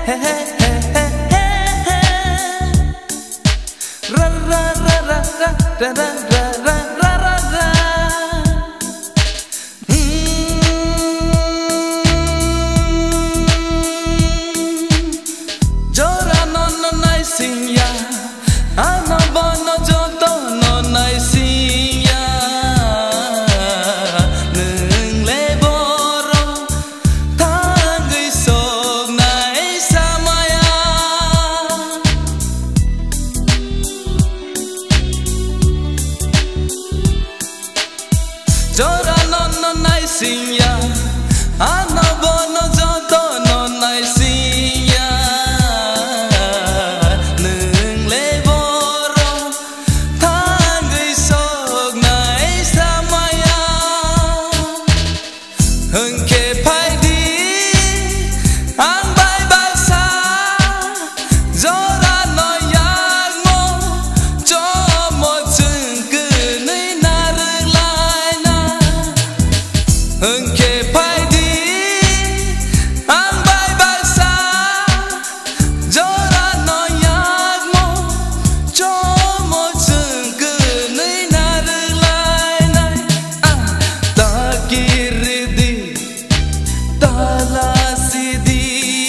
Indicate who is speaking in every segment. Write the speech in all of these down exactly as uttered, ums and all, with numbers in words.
Speaker 1: Jora no no nai sinya, ano bono joto no nai sinya, nung le boro thang gui sok nai samaya, hưng ke phai đi, ang bai bai sa, jora no yak mo, cho một chừng cứ nơi na rừng lai na. Hưng kề phai đi, ang bai bai sa, jora no yak mo, cho một chừng cứ nơi na rừng lai nai. Ta kiri di, ta la si di,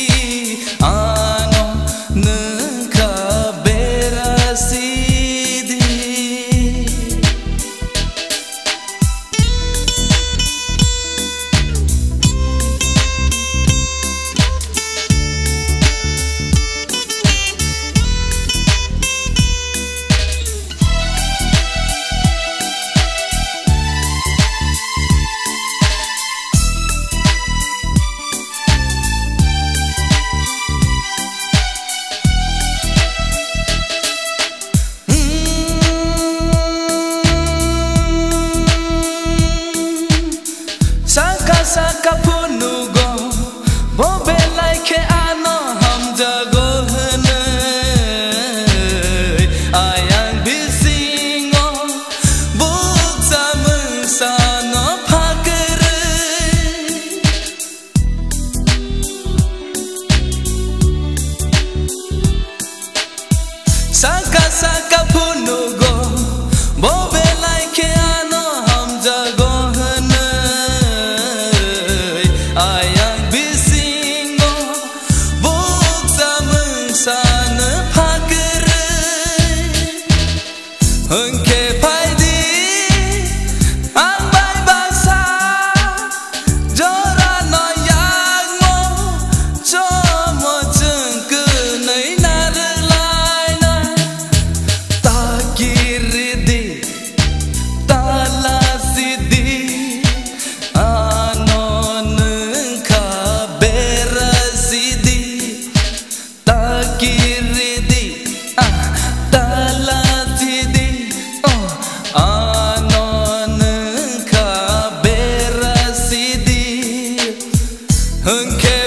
Speaker 1: ano nung ka bera si di. Saka saka punugo, bobe like ano ham jago hanai, ayang bisingo, buk samung sano phakere. Saka saka punugo, bobe like ano ham jago hanai, ayang bisingo, buk samung sana phakere. Hưng ke phai đi, ang bai bai sa, jora no yak mo, cho một chừng cứ nơi na rừng lai nai. Ta kiri di, ta la si di, ano nung ka bera si di. Ta kiri di, ta la si di, ano nung ka bera si di. Hưng ke